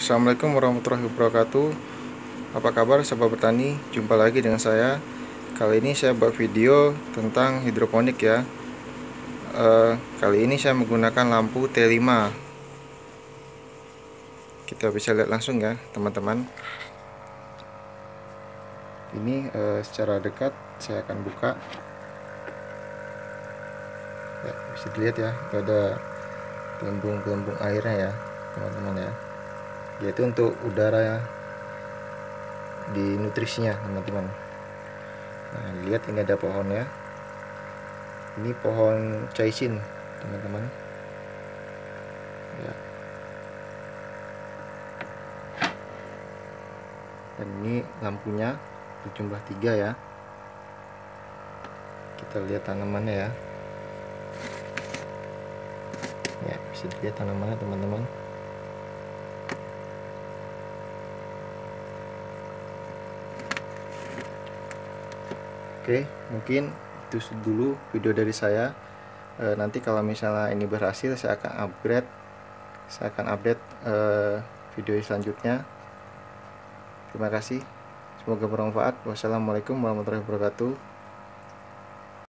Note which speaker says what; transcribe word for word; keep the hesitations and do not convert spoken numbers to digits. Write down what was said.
Speaker 1: Assalamualaikum warahmatullahi wabarakatuh. Apa kabar sahabat petani? Jumpa lagi dengan saya. Kali ini saya buat video tentang hidroponik ya. e, Kali ini saya menggunakan lampu T lima. Kita bisa lihat langsung ya teman-teman. Ini e, secara dekat saya akan buka ya, bisa dilihat ya, itu ada gelembung-gelembung airnya ya teman-teman ya, yaitu untuk udara ya, di nutrisinya teman-teman. Nah, lihat ini ada pohon ya. Ini pohon caishin teman-teman ya. Dan ini lampunya berjumlah tiga ya. Kita lihat tanamannya ya. Ya, bisa dilihat tanamannya teman-teman. Oke, mungkin itu dulu video dari saya. E, nanti kalau misalnya ini berhasil, saya akan upgrade, saya akan update e, video selanjutnya. Terima kasih, semoga bermanfaat. Wassalamualaikum warahmatullahi wabarakatuh.